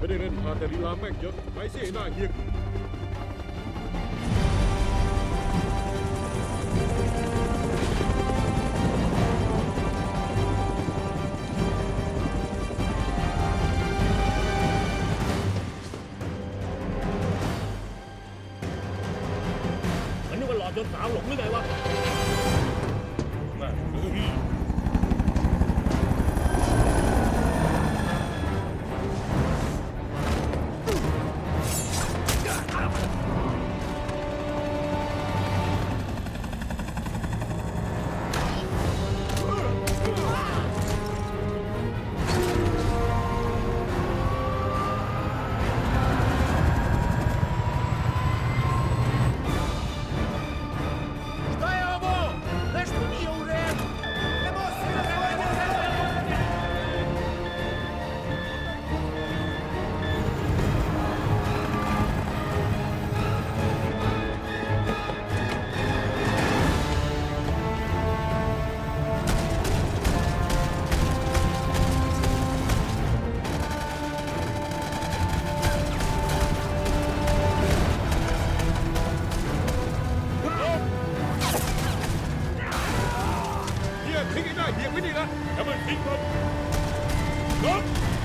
ไม่ได้เล่นพาแต่ลีลาแม่งเยอะไปสิหน้าเฮียมันนึกว่าหลอดจนสาวหลงหรือไงวะน่ะทิ้งให้ได้เฮียไม่ดีนะแล้วมันทิ้งมัน